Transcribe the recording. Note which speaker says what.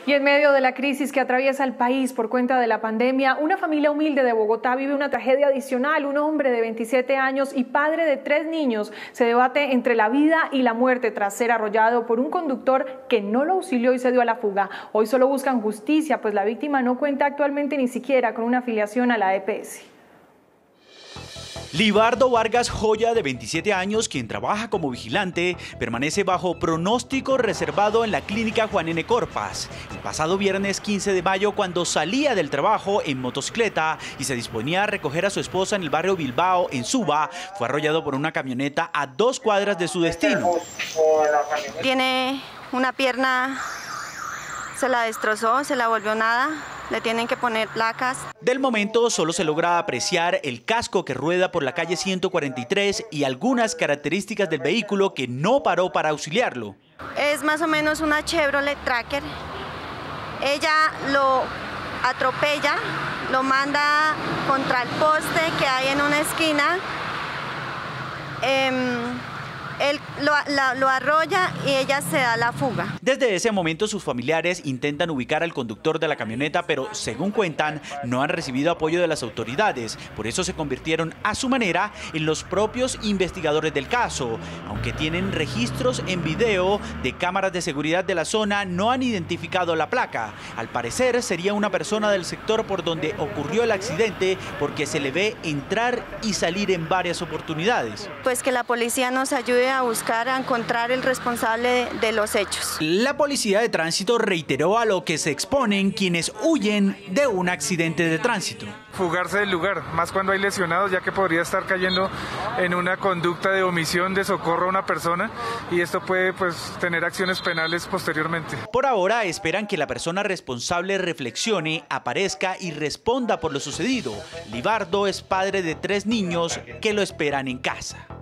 Speaker 1: Y en medio de la crisis que atraviesa el país por cuenta de la pandemia, una familia humilde de Bogotá vive una tragedia adicional. Un hombre de 27 años y padre de 3 niños se debate entre la vida y la muerte tras ser arrollado por un conductor que no lo auxilió y se dio a la fuga. Hoy solo buscan justicia, pues la víctima no cuenta actualmente ni siquiera con una afiliación a la EPS.
Speaker 2: Libardo Vargas Joya, de 27 años, quien trabaja como vigilante, permanece bajo pronóstico reservado en la clínica Juan N. Corpas. El pasado viernes 15 de mayo, cuando salía del trabajo en motocicleta y se disponía a recoger a su esposa en el barrio Bilbao, en Suba, fue arrollado por una camioneta a 2 cuadras de su destino.
Speaker 3: Tiene una pierna, se la destrozó, se la volvió nada. Le tienen que poner placas.
Speaker 2: Del momento solo se logra apreciar el casco que rueda por la calle 143 y algunas características del vehículo que no paró para auxiliarlo.
Speaker 3: Es más o menos una Chevrolet Tracker. Ella lo atropella, lo manda contra el poste que hay en una esquina. Él lo arrolla y ella se da la fuga.
Speaker 2: Desde ese momento sus familiares intentan ubicar al conductor de la camioneta, pero según cuentan no han recibido apoyo de las autoridades. Por eso se convirtieron a su manera en los propios investigadores del caso. Aunque tienen registros en video de cámaras de seguridad de la zona, no han identificado la placa. Al parecer sería una persona del sector por donde ocurrió el accidente, porque se le ve entrar y salir en varias oportunidades.
Speaker 3: Pues que la policía nos ayude a buscar, a encontrar el responsable de los hechos.
Speaker 2: La policía de tránsito reiteró a lo que se exponen quienes huyen de un accidente de tránsito.
Speaker 4: Fugarse del lugar, más cuando hay lesionados, ya que podría estar cayendo en una conducta de omisión de socorro a una persona y esto puede tener acciones penales posteriormente.
Speaker 2: Por ahora esperan que la persona responsable reflexione, aparezca y responda por lo sucedido. Libardo es padre de 3 niños que lo esperan en casa.